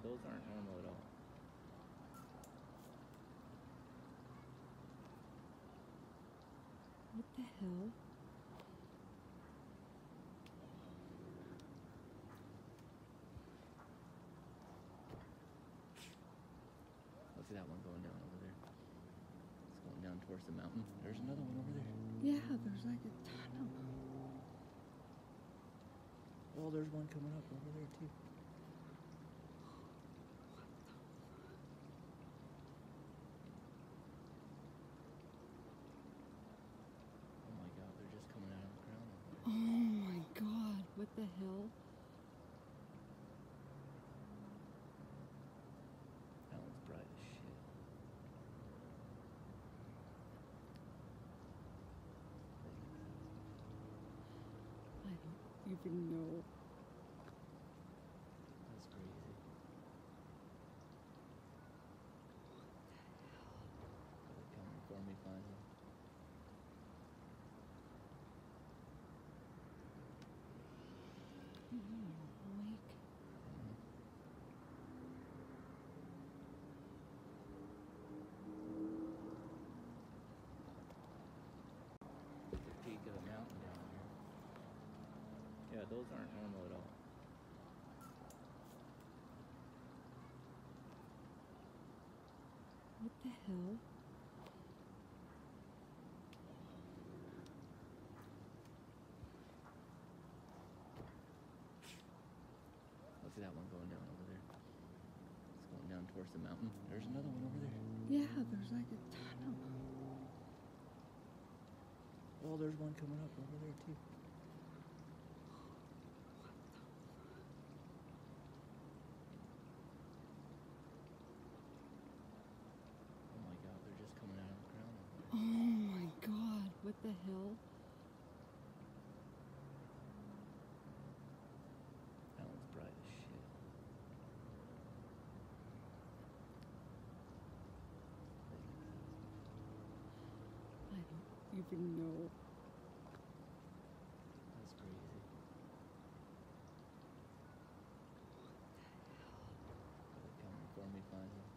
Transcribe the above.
those aren't normal at all. What the hell? Look at that one going down over there. It's going down towards the mountain. There's another one over there. Yeah, there's like a ton of them. Oh, there's one coming up over there too. Oh my God, they're just coming out of the ground over there. Oh my God, what the hell? That one's bright as shit. I don't even know. That's crazy. They're coming before me finally. Awake. The peak of the mountain down here. Yeah, those aren't normal at all. What the hell? Look at that one going down over there. It's going down towards the mountain. There's another one over there. Yeah, there's like a ton of them. Oh, there's one coming up over there too. Oh my God, they're just coming out of the ground over there. Oh my God, what the hell? That one's bright as shit. I don't even know. That's crazy. They're coming for me finally.